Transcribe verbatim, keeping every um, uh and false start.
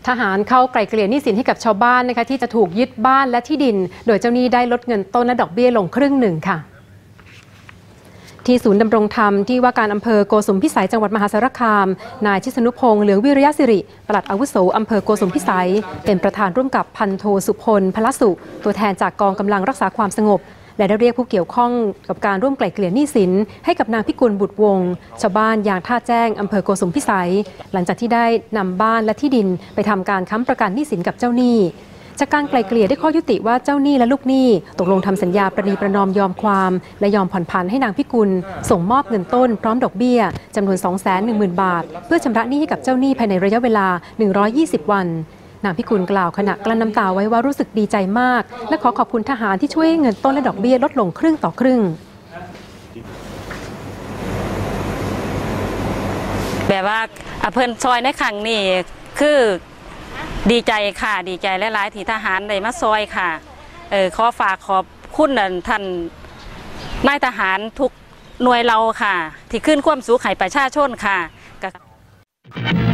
ทหารเข้าไกล่เกลี่ยหนี้สินให้กับชาวบ้านนะคะที่จะถูกยึดบ้านและที่ดินโดยเจ้าหนี้ได้ลดเงินต้นและดอกเบี้ยลงครึ่งหนึ่งค่ะที่ศูนย์ดำรงธรรมที่ว่าการอำเภอโกสุมพิสัยจังหวัดมหาสารคามนายชิสนุพงษ์เหลืองวิริยสิริปลัดอาวุโสอำเภอโกสุมพิสัยเป็นประธานร่วมกับพันโทสุพลพลสุตัวแทนจากกองกำลังรักษาความสงบและได้เรียกผู้เกี่ยวข้องกับการร่วมไกล่เกลี่ยหนี้สินให้กับนางพิกุลบุตรวงศ์ชาวบ้านยางท่าแจ้งอำเภอโกสุมพิสัยหลังจากที่ได้นำบ้านและที่ดินไปทำการค้ำประกันหนี้สินกับเจ้าหนี้จากการไกล่เกลี่ยได้ข้อยุติว่าเจ้าหนี้และลูกหนี้ตกลงทำสัญญาประนีประนอมยอมความและยอมผ่อนผันให้นางพิกุลส่งมอบเงินต้นพร้อมดอกเบี้ยจำนวน สองแสนหนึ่งหมื่น บาทเพื่อชำระหนี้ให้กับเจ้าหนี้ภายในระยะเวลาหนึ่งร้อยยี่สิบวันนางพิกุลกล่าวขณะกลั้นน้ำตาไว้ว่ารู้สึกดีใจมากและขอขอบคุณทหารที่ช่วยเงินต้นและดอกเบี้ยลดลงครึ่งต่อครึ่งแบบว่าเพิ่นซอยในครั้งนี้คือดีใจค่ะดีใจหลายๆที่ทหารได้มาซอยค่ะเออขอฝากขอบคุณท่านนายทหารทุกหน่วยเราค่ะที่ขึ้นความสูงให้ประชาชนค่ะ